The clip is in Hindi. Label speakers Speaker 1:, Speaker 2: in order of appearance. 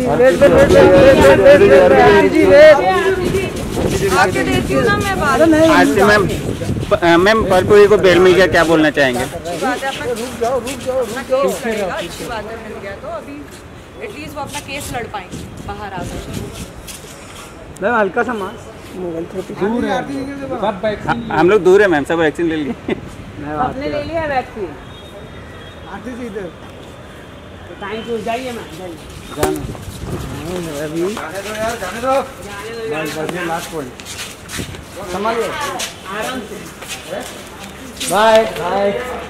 Speaker 1: आके देती हूँ ना मैं बात।
Speaker 2: आरती मैम, मैम परपुरी को बेल मिल गया, क्या बोलना चाहेंगे?
Speaker 1: अच्छी बात है, अपना रुक जाओ केस लड़ेगा, अच्छी बात है, मिल गया तो अभी एटलीस्ट वो अपना केस लड़ पाएंगे बाहर आ गए।
Speaker 3: मैम हल्का सा मास्क, मोबाइल दूर है, सब वैक्सीन
Speaker 2: हम लोग दूर है मैम, सब वैक्सीन ले लिए।
Speaker 4: आपने ले लिया वैक्सीन?
Speaker 3: आती थी इधर।
Speaker 4: थैंक यू, जाइए मैम, जाइए।
Speaker 3: अभी जाने दो बस लास्ट पॉइंट संभालिए,
Speaker 4: आराम से।
Speaker 3: Bye bye.